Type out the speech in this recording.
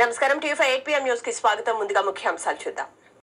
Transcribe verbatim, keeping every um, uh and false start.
నమస్కారం TV five eight PM news కి స్వాగతం. ముందుగా ముఖ్యాంశాలు చూద్దాం.